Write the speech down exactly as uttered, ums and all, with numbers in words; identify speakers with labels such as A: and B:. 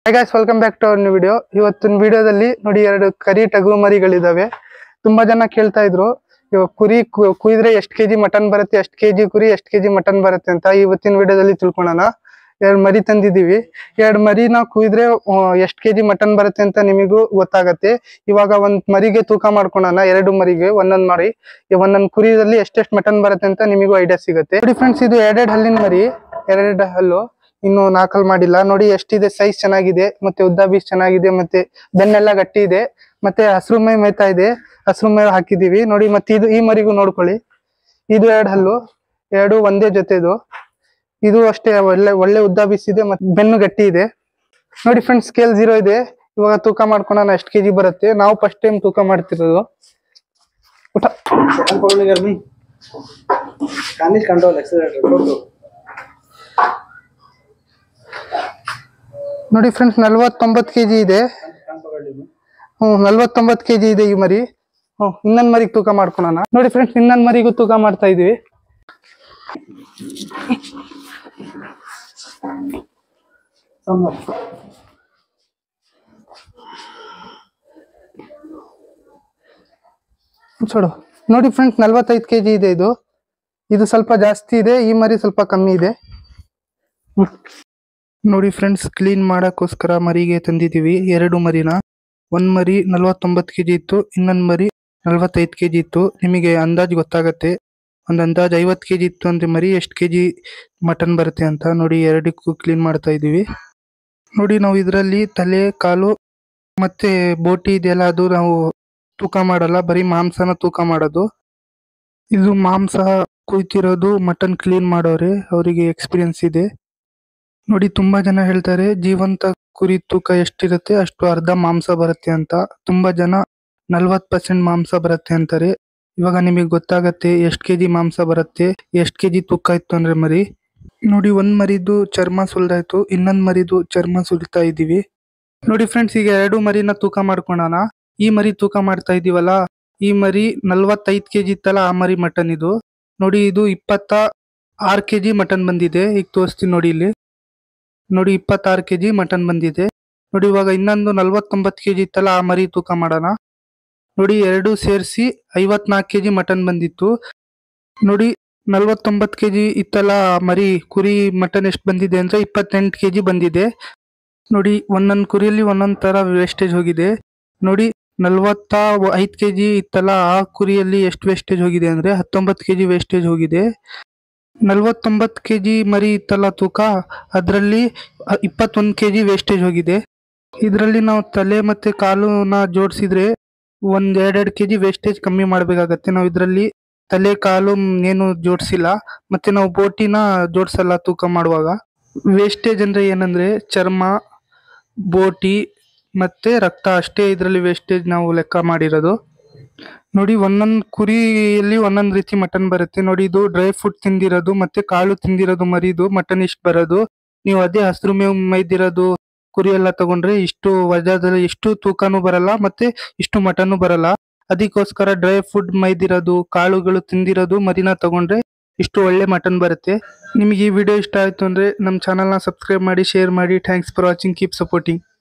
A: Hi guys, welcome back to our new video. ಇವತ್ತಿನ ವಿಡಿಯೋದಲ್ಲಿ ನೋಡಿ ಎರಡು ಕರಿ ಟಗರು ಮರಿಗಳಿದಾವೆ. ತುಂಬಾ ಜನ ಕೇಳ್ತಾ ಇದ್ರು ಇವಾಗ ಕುರಿ ಕುಯ್ದ್ರೆ ಎಷ್ಟು ಕೆಜಿ ಮಟನ್ ಬರುತ್ತೆ, ಎಷ್ಟು ಕೆಜಿ ಕುರಿ ಎಷ್ಟು ಕೆಜಿ ಮಟನ್ ಬರುತ್ತೆ ಅಂತ. ಇವತ್ತಿನ ವಿಡಿಯೋದಲ್ಲಿ ತಿಳ್ಕೊಳ್ಳೋಣ. ಎರಡು ಮರಿ ತಂದಿದೀವಿ. ಎರಡು ಮರಿನ ಕುಯ್ದ್ರೆ ಎಷ್ಟು ಕೆಜಿ ಮಟನ್ ಬರುತ್ತೆ ಅಂತ ನಿಮಗೂ ಗೊತ್ತಾಗತ್ತೆ. ಇವಾಗ ಒಂದ್ ಮರಿಗೆ ತೂಕ ಮಾಡ್ಕೊಳ್ಳೋಣ. ಎರಡು ಮರಿಗೆ ಒಂದೊಂದ್ ಮರಿ ಒಂದೊಂದ್ ಕುರಿಯಲ್ಲಿ ಎಷ್ಟೆಷ್ಟು ಮಟನ್ ಬರುತ್ತೆ ಅಂತ ನಿಮಗೂ ಐಡಿಯಾ ಸಿಗುತ್ತೆ. ನೋಡಿ ಫ್ರೆಂಡ್ಸ್, ಇದು ಎರಡೆರಡು ಹಲ್ಲಿನ ಮರಿ, ಎರಡೆರಡು ಹಲ್ಲು, ಇನ್ನು ನಾಲ್ಕಲ್ ಮಾಡಿಲ್ಲ. ನೋಡಿ ಎಷ್ಟಿದೆ, ಸೈಜ್ ಚೆನ್ನಾಗಿದೆ, ಮತ್ತೆ ಉದ್ದ ಬೀಸ್ ಚೆನ್ನಾಗಿದೆ, ಮತ್ತೆ ಬೆನ್ನೆಲ್ಲ ಗಟ್ಟಿ ಇದೆ, ಮತ್ತೆ ಹಸಿರು ಮೈ ಮೇಯ್ತಾ ಇದೆ, ಹಸಿರು ಮೈ ಹಾಕಿದೀವಿ ನೋಡಿ. ಮತ್ತೆ ಇದು ಈ ಮರಿಗೂ ನೋಡ್ಕೊಳ್ಳಿ, ಇದು ಎರಡು ಹಲ್ಲು, ಎರಡು ಒಂದೇ ಜೊತೆದು. ಇದು ಅಷ್ಟೇ ಒಳ್ಳೆ ಒಳ್ಳೆ ಉದ್ದ ಬೀಸ್ ಇದೆ, ಮತ್ತೆ ಬೆನ್ನು ಗಟ್ಟಿ ಇದೆ ನೋಡಿ ಫ್ರೆಂಡ್ಸ್. ಸ್ಕೇಲ್ ಝೀರೋ ಇದೆ. ಇವಾಗ ತೂಕ ಮಾಡ್ಕೊಳ್ಳೋಣ ಎಷ್ಟು ಕೆಜಿ ಬರುತ್ತೆ. ನಾವು ಫಸ್ಟ್ ಟೈಮ್ ತೂಕ ಮಾಡ್ತಿರೋದು. ಊಟ ನೋಡಿ ಫ್ರೆಂಡ್ಸ್, ನಲ್ವತ್ತೊಂಬತ್ತು ಕೆಜಿ ಇದೆ. ಹ್ಮ್ ನಲ್ವತ್ತೊಂಬತ್ತು ಕೆಜಿ ಇದೆ ಈ ಮರಿ. ಹ್ಮ್ ಇನ್ನೊಂದ್ ಮರಿಗೆ ತೂಕ ಮಾಡ್ಕೊಳೋಣ. ನೋಡಿ ಫ್ರೆಂಡ್ಸ್, ಇನ್ನೊಂದ್ ಮರಿಗೂ ತೂಕ ಮಾಡ್ತಾ ಇದೀವಿ. ಚೋಡು ನೋಡಿ ಫ್ರೆಂಡ್ಸ್, ನಲ್ವತ್ತೈದು ಕೆಜಿ ಇದೆ. ಇದು ಇದು ಸ್ವಲ್ಪ ಜಾಸ್ತಿ ಇದೆ, ಈ ಮರಿ ಸ್ವಲ್ಪ ಕಮ್ಮಿ ಇದೆ. ನೋಡಿ ಫ್ರೆಂಡ್ಸ್, ಕ್ಲೀನ್ ಮಾಡಕ್ಕೋಸ್ಕರ ಮರಿಗೆ ತಂದಿದೀವಿ ಎರಡು ಮರಿನ. ಒಂದ್ ಮರಿ ನಲ್ವತ್ತೊಂಬತ್ತು ಕೆಜಿ ಇತ್ತು, ಇನ್ನೊಂದ್ ಮರಿ ನಲ್ವತ್ತೈದು ಕೆಜಿ ಇತ್ತು. ನಿಮಗೆ ಅಂದಾಜ್ ಗೊತ್ತಾಗತ್ತೆ. ಒಂದ್ ಅಂದಾಜ್ ಐವತ್ತು ಕೆಜಿ ಇತ್ತು ಅಂದ್ರೆ ಮರಿ ಎಷ್ಟು ಕೆಜಿ ಮಟನ್ ಬರುತ್ತೆ ಅಂತ. ನೋಡಿ ಎರಡಕ್ಕೂ ಕ್ಲೀನ್ ಮಾಡ್ತಾ ಇದೀವಿ. ನೋಡಿ ನಾವು ಇದರಲ್ಲಿ ತಲೆ, ಕಾಲು ಮತ್ತೆ ಬೋಟಿ ಇದೆಯಲ್ಲ, ಅದು ನಾವು ತೂಕ ಮಾಡಲ್ಲ, ಬರೀ ಮಾಂಸನ ತೂಕ ಮಾಡೋದು. ಇದು ಮಾಂಸ ಕುಯ್ತಿರೋದು ಮಟನ್ ಕ್ಲೀನ್ ಮಾಡೋರೆ, ಅವರಿಗೆ ಎಕ್ಸ್ಪೀರಿಯನ್ಸ್ ಇದೆ. ನೋಡಿ ತುಂಬಾ ಜನ ಹೇಳ್ತಾರೆ ಜೀವಂತ ಕುರಿ ತೂಕ ಎಷ್ಟಿರುತ್ತೆ ಅಷ್ಟು ಅರ್ಧ ಮಾಂಸ ಬರುತ್ತೆ ಅಂತ. ತುಂಬಾ ಜನ ನಲ್ವತ್ ಪರ್ಸೆಂಟ್ ಮಾಂಸ ಬರುತ್ತೆ ಅಂತಾರೆ. ಇವಾಗ ನಿಮಗೆ ಗೊತ್ತಾಗತ್ತೆ ಎಷ್ಟ್ ಕೆಜಿ ಮಾಂಸ ಬರುತ್ತೆ, ಎಷ್ಟ್ ಕೆಜಿ ತೂಕ ಇತ್ತು ಅಂದ್ರೆ ಮರಿ. ನೋಡಿ ಒಂದ್ ಮರಿದು ಚರ್ಮ ಸುಲ್ದಾಯ್ತು, ಇನ್ನೊಂದ್ ಮರಿದು ಚರ್ಮ ಸುಲ್ತಾ ಇದೀವಿ. ನೋಡಿ ಫ್ರೆಂಡ್ಸ್, ಈಗ ಎರಡು ಮರಿನ ತೂಕ ಮಾಡ್ಕೊಳ್ಳೋಣ. ಈ ಮರಿ ತೂಕ ಮಾಡ್ತಾ ಇದೀವಲ್ಲ, ಈ ಮರಿ ನಲ್ವತ್ತೈದು ಕೆಜಿ ಇತ್ತಲ್ಲ, ಆ ಮರಿ ಮಟನ್ ಇದು. ನೋಡಿ ಇದು ಇಪ್ಪತ್ತ ಆರು ಕೆಜಿ ಮಟನ್ ಬಂದಿದೆ. ಈಗ ತೋರಿಸ್ತೀನಿ ನೋಡಿ ಇಲ್ಲಿ. ನೋಡಿ ಇಪ್ಪತ್ತಾರು ಕೆಜಿ ಮಟನ್ ಬಂದಿದೆ. ನೋಡಿ ಇವಾಗ ಇನ್ನೊಂದು ನಲ್ವತ್ತೊಂಬತ್ತು ಕೆಜಿ ಇತ್ತಲ್ಲ, ಆ ಮರಿ ತೂಕ ಮಾಡೋಣ. ನೋಡಿ ಎರಡು ಸೇರಿಸಿ ಐವತ್ನಾಲ್ಕು ಕೆಜಿ ಮಟನ್ ಬಂದಿತ್ತು. ನೋಡಿ ನಲ್ವತ್ತೊಂಬತ್ತು ಕೆಜಿ ಇತ್ತಲ್ಲ ಆ ಮರಿ ಕುರಿ ಮಟನ್ ಎಷ್ಟು ಬಂದಿದೆ ಅಂದ್ರೆ ಇಪ್ಪತ್ತೆಂಟು ಕೆಜಿ ಬಂದಿದೆ. ನೋಡಿ ಒಂದೊಂದು ಕುರಿಯಲ್ಲಿ ಒಂದೊಂದ್ ತರ ವೇಸ್ಟೇಜ್ ಹೋಗಿದೆ. ನೋಡಿ ನಲ್ವತ್ತ ಐದು ಕೆಜಿ ಇತ್ತಲ್ಲ ಆ ಕುರಿಯಲ್ಲಿ ಎಷ್ಟು ವೇಸ್ಟೇಜ್ ಹೋಗಿದೆ ಅಂದ್ರೆ ಹತ್ತೊಂಬತ್ತು ಕೆಜಿ ವೇಸ್ಟೇಜ್ ಹೋಗಿದೆ. ನಲ್ವತ್ತೊಂಬತ್ತು ಕೆಜಿ ಮರಿ ಇತ್ತಲ್ಲ ತೂಕ, ಅದರಲ್ಲಿ ಇಪ್ಪತ್ತೊಂದು ಕೆಜಿ ವೇಸ್ಟೇಜ್ ಹೋಗಿದೆ. ಇದರಲ್ಲಿ ನಾವು ತಲೆ ಮತ್ತೆ ಕಾಲುನ ಜೋಡಿಸಿದ್ರೆ ಒಂದ್ ಎರಡೆರಡು ಕೆಜಿ ವೇಸ್ಟೇಜ್ ಕಮ್ಮಿ ಮಾಡ್ಬೇಕಾಗತ್ತೆ. ನಾವು ಇದರಲ್ಲಿ ತಲೆ ಕಾಲು ಏನು ಜೋಡಿಸಿಲ್ಲ, ಮತ್ತೆ ನಾವು ಬೋಟಿನ ಜೋಡಿಸಲ್ಲ ತೂಕ ಮಾಡುವಾಗ. ವೇಸ್ಟೇಜ್ ಅಂದ್ರೆ ಏನಂದ್ರೆ ಚರ್ಮ, ಬೋಟಿ ಮತ್ತೆ ರಕ್ತ ಅಷ್ಟೇ ಇದರಲ್ಲಿ ವೇಸ್ಟೇಜ್ ನಾವು ಲೆಕ್ಕ ಮಾಡಿರೋದು. ನೋಡಿ ಒಂದೊಂದು ಕುರಿಯಲ್ಲಿ ಒಂದೊಂದು ರೀತಿ ಮಟನ್ ಬರುತ್ತೆ. ನೋಡಿ ಇದು ಡ್ರೈ ಫ್ರೂಟ್ ತಿಂದಿರೋದು ಮತ್ತೆ ಕಾಳು ತಿಂದಿರೋದು ಮರಿದು ಮಟನ್ ಇಷ್ಟು ಬರೋದು. ನೀವು ಅದೇ ಹಸಿರು ಮೇವು ಮೈದಿರೋದು ಕುರಿ ಎಲ್ಲ ತಗೊಂಡ್ರೆ ಇಷ್ಟು ವಜಾದಲ್ಲಿ ಇಷ್ಟು ತೂಕನೂ ಬರಲ್ಲ, ಮತ್ತೆ ಇಷ್ಟು ಮಟನ್ನು ಬರಲ್ಲ. ಅದಕ್ಕೋಸ್ಕರ ಡ್ರೈ ಫುಡ್ ಮೈದಿರೋದು, ಕಾಳುಗಳು ತಿಂದಿರೋದು ಮರಿನ ತಗೊಂಡ್ರೆ ಇಷ್ಟು ಒಳ್ಳೆ ಮಟನ್ ಬರುತ್ತೆ. ನಿಮಗೆ ಈ ವಿಡಿಯೋ ಇಷ್ಟ ಆಯ್ತು ಅಂದ್ರೆ ನಮ್ಮ ಚಾನಲ್ನ ಸಬ್ಸ್ಕ್ರೈಬ್ ಮಾಡಿ, ಶೇರ್ ಮಾಡಿ. Thanks for watching, keep supporting.